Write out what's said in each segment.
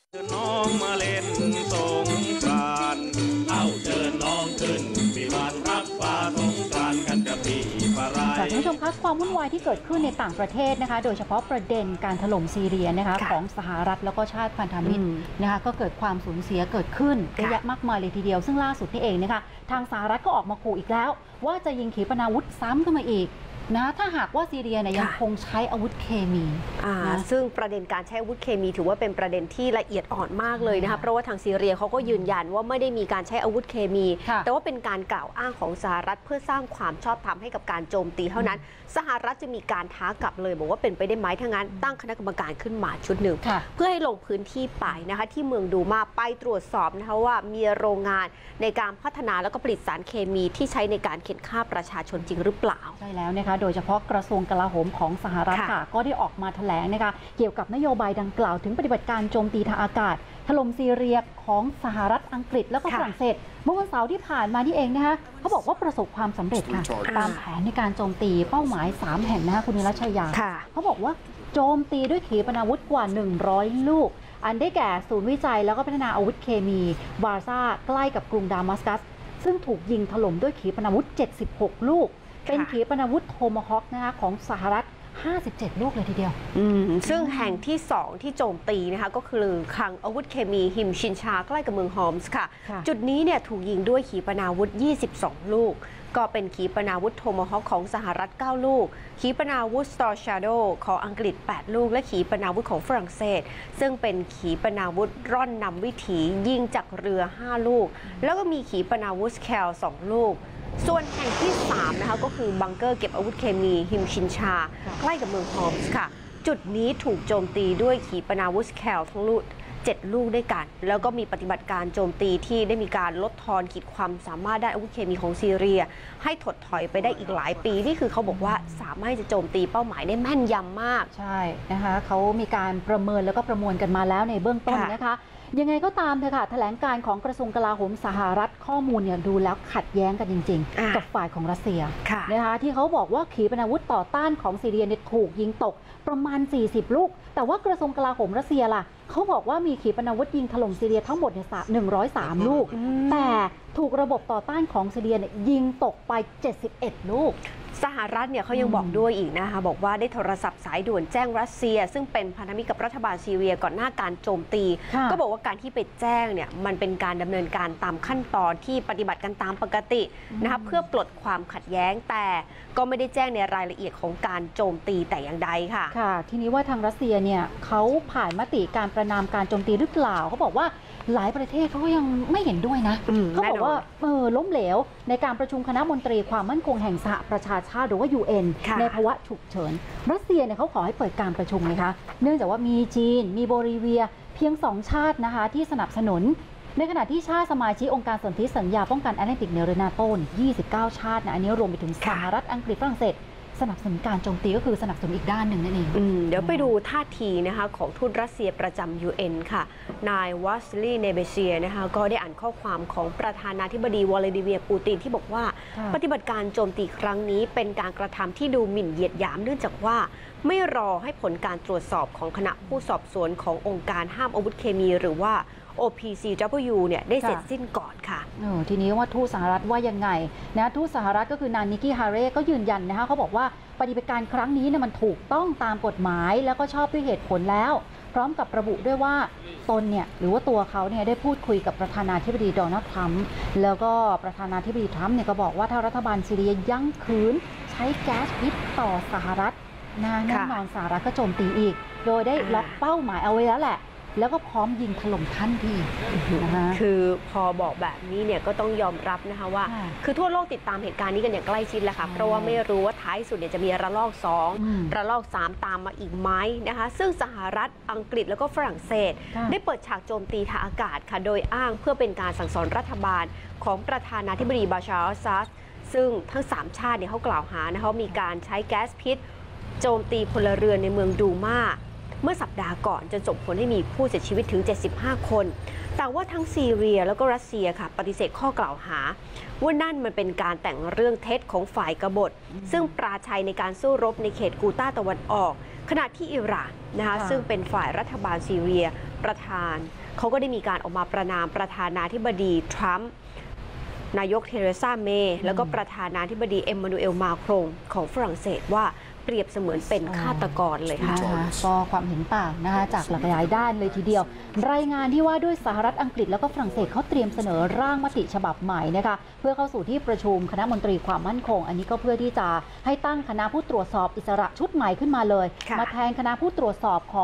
น้องมาเล่นสงกรานต์เอาเชิญน้องขึ้นวิมานรับฟ้าสงกรานต์กันกับพี่ปรายคุณผู้ชมคะความวุ่นวายที่เกิดขึ้นในต่างประเทศนะคะโดยเฉพาะประเด็นการถล่มซีเรียนะคะของสหรัฐแล้วก็ชาติพันธมิตรนะคะก็เกิดความสูญเสียเกิดขึ้นเยอะแยะมากมายเลยทีเดียวซึ่งล่าสุดนี่เองนะคะทางสหรัฐก็ออกมาขู่อีกแล้วว่าจะยิงขีปนาวุธซ้ำขึ้นมาอีกนะถ้าหากว่าซีเรียเนี่ยยังคงใช้อาวุธเคมีซึ่งประเด็นการใช้อาวุธเคมีถือว่าเป็นประเด็นที่ละเอียดอ่อนมากเลยนะคะเพราะว่าทางซีเรียเขาก็ยืนยันว่าไม่ได้มีการใช้อาวุธเคมีแต่ว่าเป็นการกล่าวอ้างของสหรัฐเพื่อสร้างความชอบธรรมให้กับการโจมตีเท่านั้นสหรัฐจะมีการท้ากลับเลยบอกว่าเป็นไปได้ไหมทั้งนั้นตั้งคณะกรรมการขึ้นมาชุดหนึ่งเพื่อให้ลงพื้นที่ไปนะคะที่เมืองดูมาไปตรวจสอบนะคะว่ามีโรงงานในการพัฒนาแล้วก็ผลิตสารเคมีที่ใช้ในการเข็นฆ่าประชาชนจริงหรือเปล่าใช่แล้วนะคะโดยเฉพาะกระทรวงกลาโหมของสหรัฐค่ะก็ได้ออกมาแถลงนะคะเกี่ยวกับนโยบายดังกล่าวถึงปฏิบัติการโจมตีทางอากาศถล่มซีเรียของสหรัฐอังกฤษแล้วก็ฝรั่งเศสเมื่อวันเสาร์ที่ผ่านมานี่เองนะคะเขาบอกว่าประสบความสำเร็จค่ะตามแผนในการโจมตีเป้าหมาย3แห่งนะคะคุณนิรัชยาเขาบอกว่าโจมตีด้วยขีปนาวุธกว่า100ลูกอันได้แก่ศูนย์วิจัยแล้วก็พัฒนาอาวุธเคมีวาซาใกล้กับกรุงดามัสกัสซึ่งถูกยิงถล่มด้วยขีปนาวุธ76ลูกเป็นขีปนาวุธโทมาฮอคนะคะของสหรัฐ57ลูกเลยทีเดียวซึ่งแห่งที่2ที่โจมตีนะคะก็คือคลังอาวุธเคมีฮิมชินชาใกล้กับเมืองฮอมส์ค่ะจุดนี้เนี่ยถูกยิงด้วยขีปนาวุธ22ลูกก็เป็นขีปนาวุธโทมาฮอคของสหรัฐ9ลูกขีปนาวุธ Storm Shadow ของอังกฤษ8ลูกและขีปนาวุธของฝรั่งเศสซึ่งเป็นขีปนาวุธร่อนนำวิถียิงจากเรือ5ลูกแล้วก็มีขีปนาวุธแคล2ลูกส่วนแห่งที่3นะคะก็คือบังเกอร์เก็บอาวุธเคมีฮิมชินชาใกล้กับเมืองฮอมส์ค่ะจุดนี้ถูกโจมตีด้วยขีปนาวุธแคลทั้งลูก7ลูกด้วยกันแล้วก็มีปฏิบัติการโจมตีที่ได้มีการลดทอนขีดความสามารถด้านอาวุธเคมีของซีเรียให้ถดถอยไปได้อีกหลายปีนี่คือเขาบอกว่าสามารถจะโจมตีเป้าหมายได้แม่นยำมากใช่นะคะเขามีการประเมินแล้วก็ประมวลกันมาแล้วในเบื้องต้นนะคะยังไงก็ตามเถอะค่ะแถลงการของกระทรวงกลาโหมสหรัฐข้อมูลเนี่ยดูแล้วขัดแย้งกันจริงๆกับฝ่ายของรัสเซียนะคะที่เขาบอกว่าขีปนาวุธต่อต้านของซีเรียเนี่ยถูกยิงตกประมาณ40ลูกแต่ว่ากระทรวงกลาโหมรัสเซียล่ะเขาบอกว่ามีขีปนาวุธยิงถล่มซีเรียทั้งหมดเนี่ย103ลูกแต่ถูกระบบต่อต้านของซีเรียเนี่ยยิงตกไป71ลูกสหรัฐเนี่ยเขายังบอกด้วยอีกนะคะบอกว่าได้โทรศัพท์สายด่วนแจ้งรัสเซียซึ่งเป็นพันธมิตรกับรัฐบาลซีเรียก่อนหน้าการโจมตีก็บอกว่าการที่ไปแจ้งเนี่ยมันเป็นการดำเนินการตามขั้นตอนที่ปฏิบัติกันตามปกตินะคะเพื่อปลดความขัดแย้งแต่ก็ไม่ได้แจ้งในรายละเอียดของการโจมตีแต่อย่างใดค่ะทีนี้ว่าทางรัสเซียเนี่ยเขาผ่านมติการประณามการโจมตีหรือเปล่าเขาบอกว่าหลายประเทศเขาก็ยังไม่เห็นด้วยนะเขาบอกว่าล้มเหลวในการประชุมคณะมนตรีความมั่นคงแห่งสหประชาชาติหรือว่า UN ในภาวะฉุกเฉินรัสเซียเนี่ยเขาขอให้เปิดการประชุมนะคะเนื่องจากว่ามีจีนมีโบลิเวียเพียง2ชาตินะคะที่สนับสนุนในขณะที่ชาติสมาชิกองค์การสนธิสัญญาป้องกันแอตแลนติกเหนือหรือนาโต้29ชาตินะอันนี้รวมไปถึงสหรัฐอังกฤษฝรั่งเศสสนับสนุนการโจมตีก็คือสนับสนุนอีกด้านหนึ่งนั่นเองเดี๋ยวไปดูท่าทีนะคะของทูตรัสเซียประจำ UN ค่ะนายวาสลีเนเบเชียนะคะก็ได้อ่านข้อความของประธานาธิบดีวลาดิเมียร์ปูตินที่บอกว่าปฏิบัติการโจมตีครั้งนี้เป็นการกระทำที่ดูหมิ่นเหยียดหยามเนื่องจากว่าไม่รอให้ผลการตรวจสอบของคณะผู้สอบสวนขององค์การห้ามอาวุธเคมีหรือว่า OPCW เนี่ยได้เสร็จสิ้นก่อนค่ะทีนี้ว่าทูตสหรัฐว่ายังไงนะทูตสหรัฐก็คือนางนิกกี้ฮาเร่ก็ยืนยันนะคะเขาบอกว่าปฏิบัติการครั้งนี้เนี่ยมันถูกต้องตามกฎหมายแล้วก็ชอบด้วยเหตุผลแล้วพร้อมกับระบุด้วยว่าตนเนี่ยหรือว่าตัวเขาเนี่ยได้พูดคุยกับประธานาธิบดีโดนัลด์ทรัมป์แล้วก็ประธานาธิบดีทรัมป์เนี่ยก็บอกว่าถ้ารัฐบาลซีเรียยั่งคืนใช้แก๊สพิษต่อสหรัฐแน่นอนสหรัฐก็โจมตีอีกโดยได้ล็อกเป้าหมายเอาไว้แล้วแหละแล้วก็พร้อมยิงถล่มทันทีนะคะคือพอบอกแบบนี้เนี่ยก็ต้องยอมรับนะคะว่าคือทั่วโลกติดตามเหตุการณ์นี้กันอย่างใกล้ชิดแหละค่ะเพราะว่าไม่รู้ว่าท้ายสุดเนี่ยจะมีระลอก2ระลอก3ตามมาอีกไหมนะคะซึ่งสหรัฐอังกฤษแล้วก็ฝรั่งเศสได้เปิดฉากโจมตีทางอากาศค่ะโดยอ้างเพื่อเป็นการสั่งสอนรัฐบาลของประธานาธิบดีบาชาร์อัลซัดซึ่งทั้ง3ชาติเนี่ยเขากล่าวหานะคะมีการใช้แก๊สพิษโจมตีพลเรือนในเมืองดูมาเมื่อสัปดาห์ก่อนจนส่งผลให้มีผู้เสียชีวิตถึง 75 คน แต่ว่าทั้งซีเรียแล้วก็รัสเซียค่ะปฏิเสธข้อกล่าวหาว่านั่นมันเป็นการแต่งเรื่องเท็จของฝ่ายกบฏซึ่งปราชัยในการสู้รบในเขตกูตาตะวันออกขณะที่อิหร่านนะคะซึ่งเป็นฝ่ายรัฐบาลซีเรียประธานเขาก็ได้มีการออกมาประณามประธานาธิบดีทรัมป์นายกเทเรซาเมย์แล้วก็ประธานาธิบดีเอ็มมานูเอลมาครงของฝรั่งเศสว่าเปรียบเสมือนเป็นฆาตกรเลยค่ะก็ความเห็นต่างนะคะจากหลากหลายด้านเลยทีเดียวรายงานที่ว่าด้วยสหรัฐอังกฤษแล้วก็ฝรั่งเศสเขาเตรียมเสนอร่างมติฉบับใหม่นะคะเพื่อเข้าสู่ที่ประชุมคณะมนตรีความมั่นคงอันนี้ก็เพื่อที่จะให้ตั้งคณะผู้ตรวจสอบอิสระชุดใหม่ขึ้นมาเลยมาแทนคณะผู้ตรวจสอบของ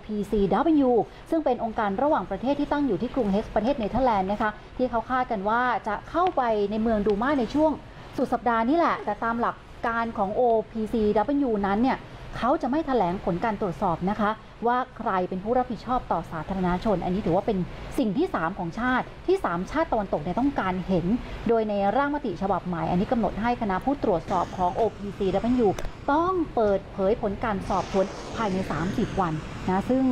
OPCW ซึ่งเป็นองค์การระหว่างประเทศที่ตั้งอยู่ที่กรุงเฮกประเทศเนเธอร์แลนด์นะคะที่เขาคาดกันว่าจะเข้าไปในเมืองดูมาในช่วงสุดสัปดาห์นี้แหละแต่ตามหลักการของ OPCW นั้นเนี่ยเขาจะไม่แถลงผลการตรวจสอบนะคะว่าใครเป็นผู้รับผิดชอบต่อสาธารณชนอันนี้ถือว่าเป็นสิ่งที่3ของชาติที่3ชาติตะวันตกเนี่ยต้องการเห็นโดยในร่างมติฉบับใหม่อันนี้กำหนดให้คณะผู้ตรวจสอบของ OPCW ต้องเปิดเผยผลการสอบสวนภายใน30วันนะซึ่ง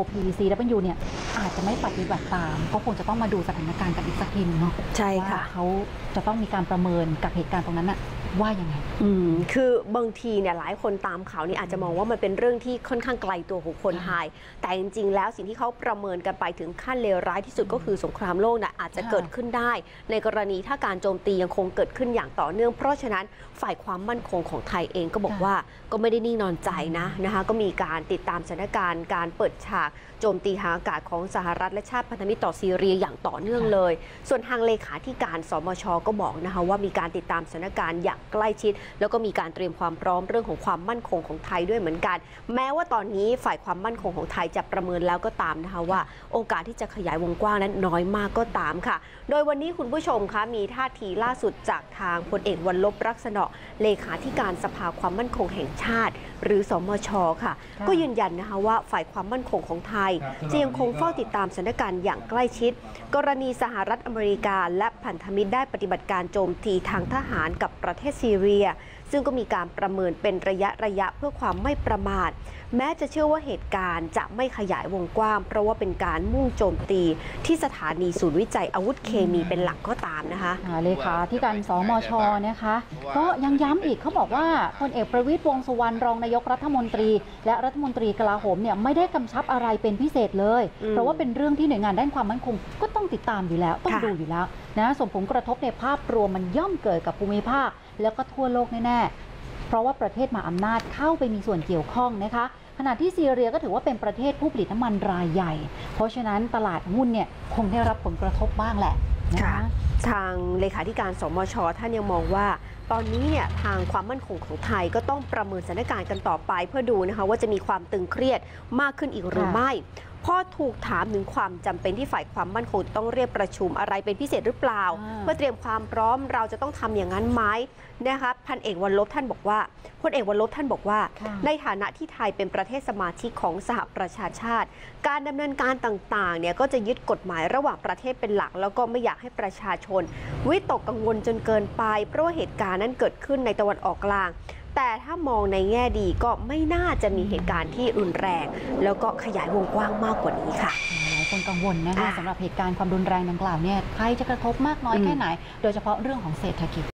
OPCW เนี่ยอาจจะไม่ปฏิบัติตามก็คงจะต้องมาดูสถานการณ์กันอีกสักทีนึงเนาะใช่ค่ะเขาจะต้องมีการประเมินกับเหตุการณ์ตรงนั้นน่ะว่ายังไงคือบางทีเนี่ยหลายคนตามข่าวนี้อาจจะมองว่ามันเป็นเรื่องที่ค่อนข้างไกลตัวของคนไทยแต่จริงๆแล้วสิ่งที่เขาประเมินกันไปถึงขั้นเลวร้ายที่สุดก็คือสงครามโลกนะอาจจะเกิดขึ้นได้ในกรณีถ้าการโจมตียังคงเกิดขึ้นอย่างต่อเนื่องเพราะฉะนั้นฝ่ายความมั่นคงของไทยเองก็บอกว่าก็ไม่ได้นิ่งนอนใจนะคะก็มีการติดตามสถานการณ์การเปิดฉากโจมตีทางอากาศของสหรัฐและชาติพันธมิตรต่อซีเรียอย่างต่อเนื่องเลยส่วนทางเลขาธิการสมช.ก็บอกนะคะว่ามีการติดตามสถานการณ์อย่างใกล้ชิดแล้วก็มีการเตรียมความพร้อมเรื่องของความมั่นคงของไทยด้วยเหมือนกันแม้ว่าตอนนี้ฝ่ายความมั่นคงของไทยจะประเมินแล้วก็ตามนะคะว่าโอกาสที่จะขยายวงกว้างนั้นน้อยมากก็ตามค่ะโดยวันนี้คุณผู้ชมคะมีท่าทีล่าสุดจากทางพลเอกวรรลบรักษณะเลขาธิการสภาความมั่นคงแห่งชาติหรือสมช.ค่ะก็ยืนยันนะคะว่าฝ่ายความมั่นคงของไทยจะยังคงเฝ้าติดตามสถานการณ์อย่างใกล้ชิดกรณีสหรัฐอเมริกาและพันธมิตรได้ปฏิบัติการโจมตีทางทหารกับประเทศซีเรียซึ่งก็มีการประเมินเป็นระยะเพื่อความไม่ประมาทแม้จะเชื่อว่าเหตุการณ์จะไม่ขยายวงกว้างเพราะว่าเป็นการมุ่งโจมตีที่สถานีศูนย์วิจัยอาวุธเคมีเป็นหลักก็ตามนะคะเลขาธิการสมช.นะคะก็ยังย้ำอีกเขาบอกว่าพลเอกประวิตร วงษ์สุวรรณรองนายกรัฐมนตรีและรัฐมนตรีกลาโหมเนี่ยไม่ได้กำชับอะไรเป็นพิเศษเลยเพราะว่าเป็นเรื่องที่หน่วยงานด้านความมั่นคงก็ต้องติดตามอยู่แล้วต้องดูอยู่แล้วนะส่งผลกระทบในภาพรวมมันย่อมเกิดกับภูมิภาคแล้วก็ทั่วโลกแน่ๆเพราะว่าประเทศมหาอำนาจเข้าไปมีส่วนเกี่ยวข้องนะคะขณะที่ซีเรียก็ถือว่าเป็นประเทศผู้ผลิตน้ำมันรายใหญ่เพราะฉะนั้นตลาดหุ้นเนี่ยคงได้รับผลกระทบบ้างแหละนะคะทางเลขาธิการสมช.ท่านยังมองว่าตอนนี้เนี่ยทางความมั่นคงของไทยก็ต้องประเมินสถานการณ์กันต่อไปเพื่อดูนะคะว่าจะมีความตึงเครียดมากขึ้นอีกหรือไม่พอถูกถามถึงความจำเป็นที่ฝ่ายความมั่นคงต้องเรียกประชุมอะไรเป็นพิเศษหรือเปล่าเพื่อเตรียมความพร้อมเราจะต้องทำอย่างนั้นไหมนะคะพลเอกวรรลบท่านบอกว่าในฐานะที่ไทยเป็นประเทศสมาชิกของสหประชาชาติการดำเนินการต่างๆเนี่ยก็จะยึดกฎหมายระหว่างประเทศเป็นหลักแล้วก็ไม่อยากให้ประชาชนวิตกกังวลจนเกินไปเพราะว่าเหตุการณ์นั้นเกิดขึ้นในตะวันออกกลางแต่ถ้ามองในแง่ดีก็ไม่น่าจะมีเหตุการณ์ที่รุนแรงแล้วก็ขยายวงกว้างมากกว่านี้ค่ะหลายคนกังวลนะคะสำหรับเหตุการณ์ความรุนแรงดังกล่าวเนี่ยใครจะกระทบมากน้อยแค่ไหนโดยเฉพาะเรื่องของเศรษฐกิจ